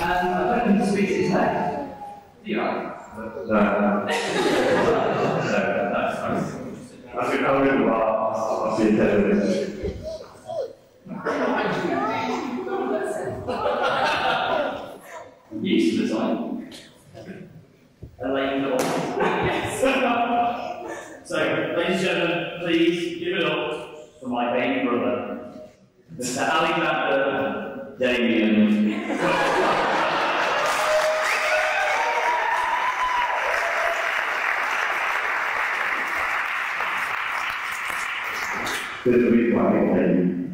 I don't think he speaks his name. Do you know? No. I think I'll do I'll see you Used to the time. Elaine Dawn. So, ladies and gentlemen, please give it up for my baby brother, Mr. Alexander Damien. This will be my name.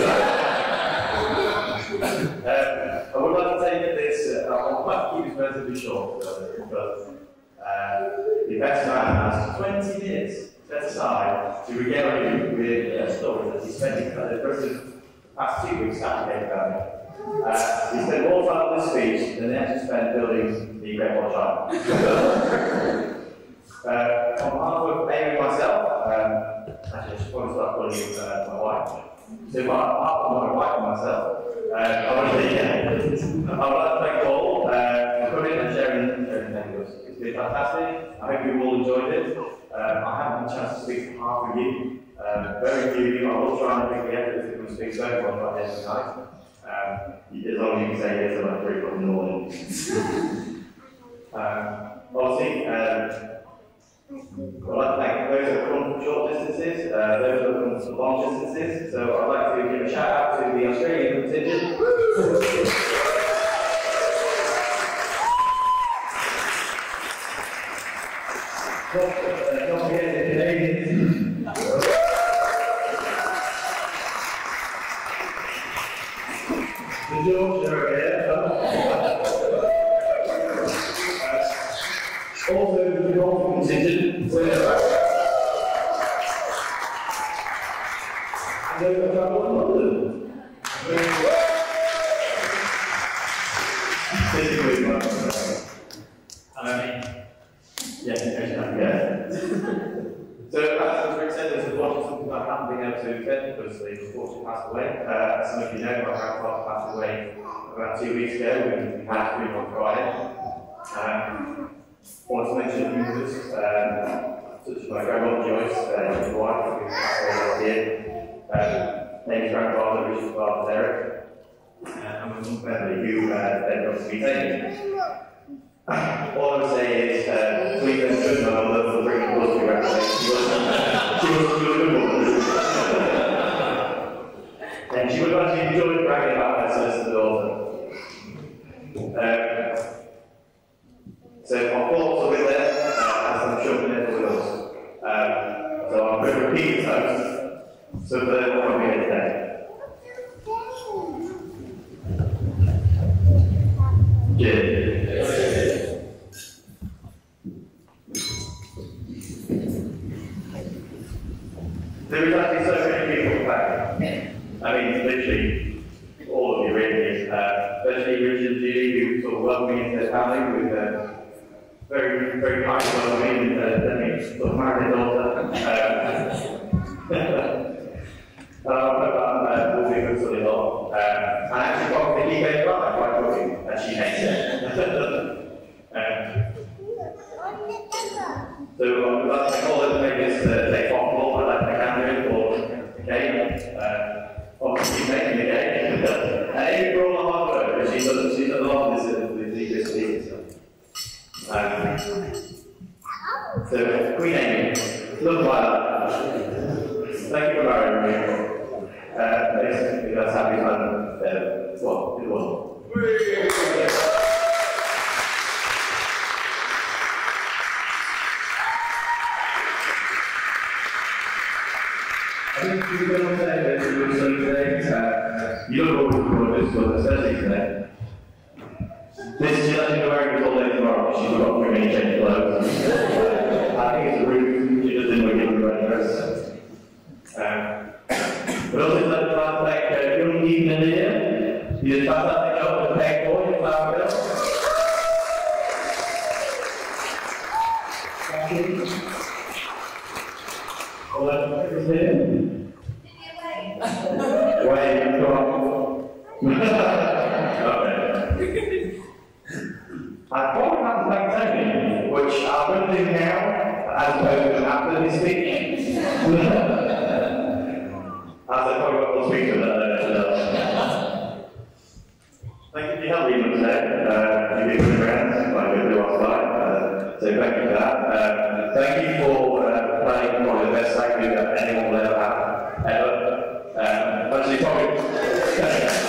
I would like to take this, I'll try to keep this relatively short, but the best man has 20 minutes set aside to regale you with stories that he spent the rest of the past 2 weeks Saturday about it. He spent more time on this speech than he actually spent building the Great Wall of China. On behalf of Amy and myself, actually I should probably start calling you my wife. So on behalf of my wife and myself, I would like to thank Paul for coming and sharing with us. It's been fantastic. I hope you've all enjoyed it. I haven't had a chance to speak to half of you. Very few of you. I will try and make the effort to come and speak to everyone by the end of the night. As long as you can say yes at like 3 o'clock in the morning. Obviously, I'd like to thank those who have come from short distances, those who have come from long distances. So I'd like to give a shout out to the Australian contingent. Don't forget the Canadians. The George are here. Also, the golf contingent. And those who travel in London. This is really much. So, as Rick said, there's unfortunately something I haven't been able to attend because they unfortunately passed away. As some of you know, my grandfather passed away about 2 weeks ago when we had Groom on Friday. I want to mention a few others, such as my grandmother Joyce, his wife, who passed away last year, Amy's grandfather, Richard's father, Derek, and my mum Beverly, who ended up to be taken. All I would say is, please don't judge my mother for bringing us to represent. She was a good woman. And she would have actually enjoyed bragging about her sister's daughter. So our thoughts are with them, as I'm sure they're with us. So I'm going to repeat the toast, so that what we're here today. Cheers. There is actually so many people back. I mean, literally, all of you really. Especially Richard and Julie, who sort of welcomed me into their family with very, very kind welcoming, and sort of married their daughter. We'll be good sort of lot. And actually, probably he came by quite cooking, and she hates it. So I'd like to call it to make this take off more. I'd like to thank Andrew for the cake. Obviously, making the cake. And Amy for all the hard work, but she's done a lot of this week. So, Queen Amy, look like that. Thank you for marrying me. Basically, that's happy time. Well, it was. I think we're going to say that we will celebrate. You don't always record this, but especially today. This she's actually wearing this all day tomorrow because she's got too many change clothes. I think it's rude. She just didn't want to give her a dress. But also, I'd like to thank young Ethan in here. He did a fantastic job with the peg boy in Flower Bill. Thank you. All that is here. Wait, come on. Okay. I probably have to thank Tony, which I'm going to do now, as opposed to after his speech. As I probably got the speaker there. Thank you for your help even today. You did good rounds, like we do last night. So thank you for that. Thank you for playing probably the best rugby that anyone will ever have, ever. Actually, probably.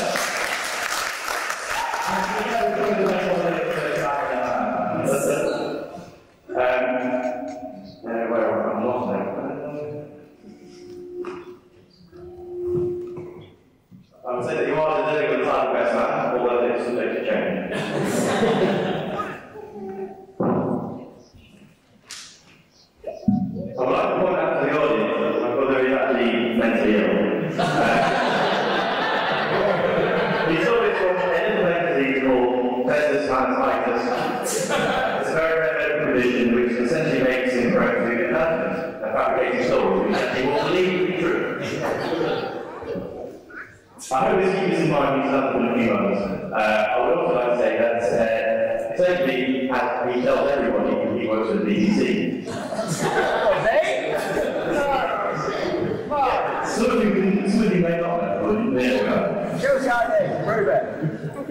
I would say that you are deserving of the title best man, although it's subject to change. I would like to point out to the audience that my brother is actually mentally ill. He saw this from an inflamed disease called Testis Manatitis. It's a very rare medical condition which essentially makes him prone to intelligence and fabricating stories which actually will believe to be true. I hope this keeps in mind these other in a few moments. I would also like to say that certainly, as he tells everybody, he works with the BBC. Some of you may not know, but there we go. Show us how it is, prove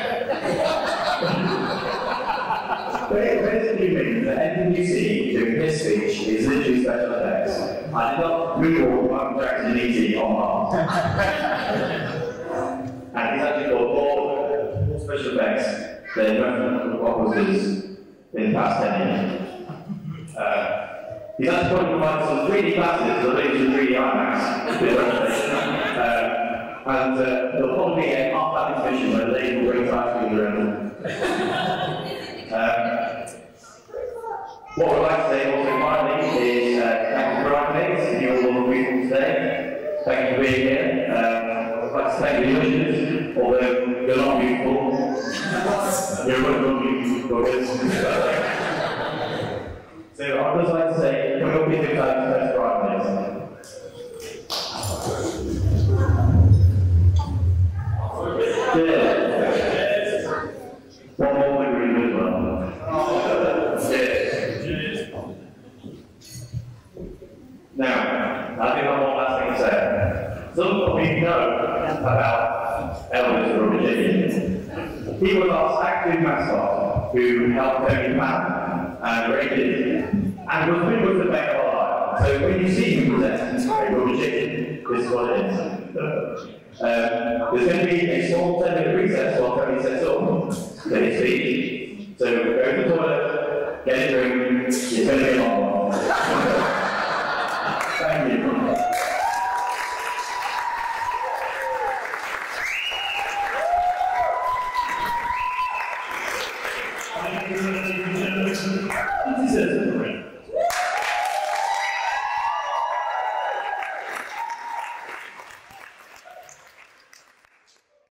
It basically means that anything you see during his speech is literally special effects. I did not Google Michael Jackson E.T. on Mars. And he's actually got more special effects than most of the officers in the past 10 years. He's actually going to provide some 3D classes that lead to 3D IMAX with representation. And there'll probably be a half-hour mission where they will bring ice cream around. What we'd like to say also finally is thank you for our mates, you're all beautiful today. Thank you for being here. I'd like to thank the ushers, although you're not beautiful. You're not beautiful. So I'd just like to say, can we all be the kind of for our mates? One more degree as well. Cheers. Now, I think I have one last thing to say. Some of you know about Elvis the Rubber Chicken. He was our active mascot who helped Tony plan and rated and was pretty much the best of our life. So when you see him present a Rubber Chicken, this is what it is. There's going to be a small 10-minute recess while